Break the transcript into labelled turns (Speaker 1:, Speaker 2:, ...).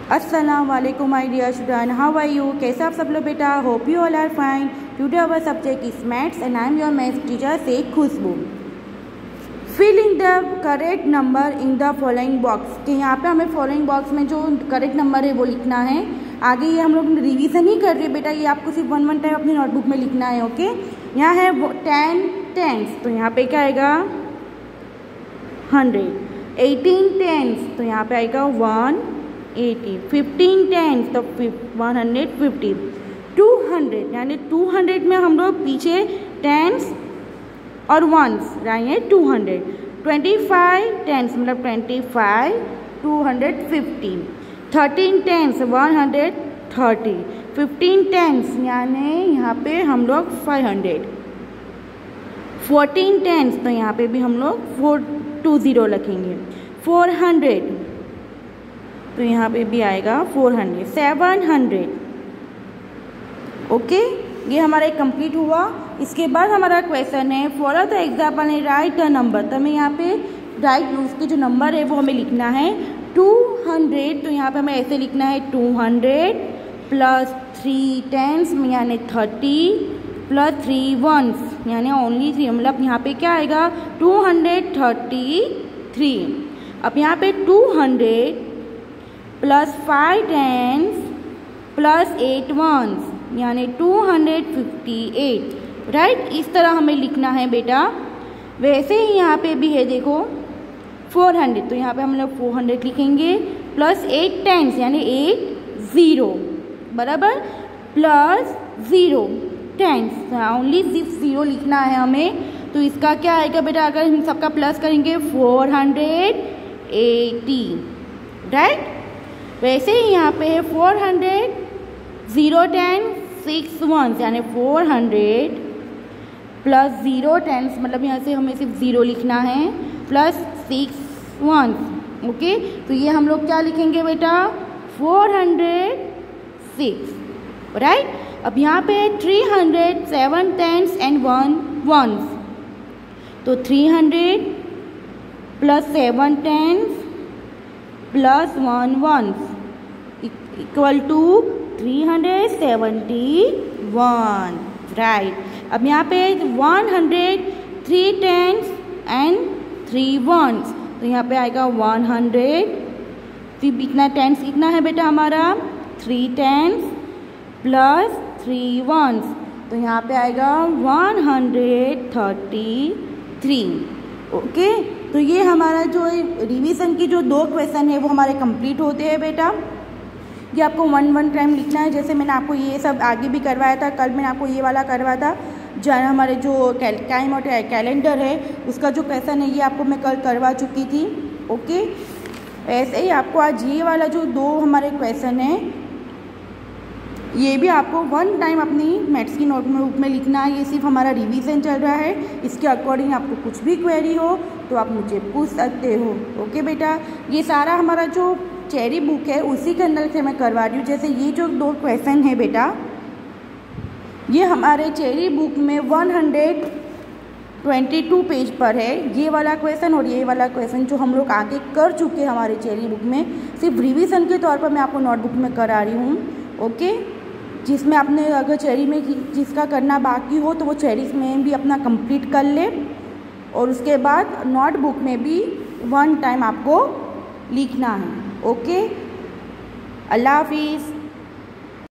Speaker 1: अस्सलाम वालेकुम my dear student, how are you? कैसे आप सब लोग बेटा? Hope you all are fine. Today our subject is maths and I am your maths teacher से Khushboo. Fill in the correct number in the following box. कि यहाँ पे हमें फॉलोइंग बॉक्स में जो करेक्ट नंबर है वो लिखना है। आगे ये हम लोग रिवीजन ही कर रहे हैं बेटा, ये आपको सिर्फ वन टाइम अपनी नोटबुक में लिखना है। ओके, यहाँ है 10 टेंस, तो यहाँ पे क्या आएगा 100। 18 टेंस, तो यहाँ पे आएगा 180। 15 टेंस, तो 150। 200 यानी 200 में हम लोग पीछे टेंस और वंस रहेंगे 200। 25 टेंस मतलब 25, 250। 13 टेंस 130। 15 टेंस यानी यहाँ पे हम लोग 500। 14 टेंस, तो यहाँ पे भी हम लोग 420 लिखेंगे। 400, तो यहाँ पे भी आएगा 400। 700। ओके, ये हमारा कंप्लीट हुआ। इसके बाद हमारा क्वेश्चन है फॉलो द एग्जाम्पल है राइट द नंबर। तो हमें यहाँ पे राइट उसके जो नंबर है वो हमें लिखना है 200। तो यहाँ पे हमें ऐसे लिखना है 200 प्लस 3 टेंस यानी 30 प्लस 3 वंस यानी ओनली 3, मतलब यहाँ पे क्या आएगा 233। अब यहाँ पे 200 प्लस 5 टेंस प्लस 8 वंस यानी 258। राइट, इस तरह हमें लिखना है बेटा। वैसे ही यहाँ पे भी है, देखो 400, तो यहाँ पे हम लोग 400 लिखेंगे प्लस 8 टेंस यानी 80 बराबर प्लस 0 टेंस, ओनली 0 लिखना है हमें। तो इसका क्या आएगा बेटा, अगर हम सबका प्लस करेंगे 480। राइट, वैसे ही यहाँ पे है 400 0 टेंस 6 वंस यानी 400 प्लस 0 टेंस मतलब यहाँ से हमें सिर्फ 0 लिखना है प्लस 6 वंस। ओके, तो ये हम लोग क्या लिखेंगे बेटा 406। राइट, अब यहाँ पे 307 टेंस एंड 1 वंस, तो 300 plus 7 tens plus 1 ones equal to 371। Right, अब यहाँ पे 103 टेंस एंड 3 वंस, तो यहाँ पे आएगा 100। फिर इतना टेंस कितना है बेटा हमारा 3 टेंस प्लस 3 वंस, तो यहाँ पे आएगा 133। ओके, तो ये हमारा जो रिवीजन की जो 2 क्वेश्चन है वो हमारे कंप्लीट होते हैं बेटा। ये आपको वन टाइम लिखना है, जैसे मैंने आपको ये सब आगे भी करवाया था। कल मैंने आपको ये वाला करवाया था, जो हमारे जो टाइम और कैलेंडर है उसका जो क्वेश्चन है ये आपको मैं कल करवा चुकी थी। ओके, ऐसे ही आपको आज ये वाला जो 2 हमारे क्वेश्चन है ये भी आपको वन टाइम अपनी मैथ्स की नोटबुक में लिखना है। ये सिर्फ हमारा रिवीजन चल रहा है, इसके अकॉर्डिंग आपको कुछ भी क्वेरी हो तो आप मुझे पूछ सकते हो। ओके बेटा, ये सारा हमारा जो चेरी बुक है उसी के अंदर से मैं करवा रही हूँ। जैसे ये जो 2 क्वेश्चन है बेटा, ये हमारे चेरी बुक में 122 पेज पर है ये वाला क्वेश्चन, और ये वाला क्वेश्चन जो हम लोग आगे कर चुके हैं हमारे चेरी बुक में, सिर्फ रिवीजन के तौर पर मैं आपको नोटबुक में करा रही हूँ। ओके, जिसमें आपने अगर चेरी में जिसका करना बाकी हो तो वो चेरी में भी अपना कंप्लीट कर ले, और उसके बाद नोटबुक में भी वन टाइम आपको लिखना है। ओके, अल्लाह हाफिज़।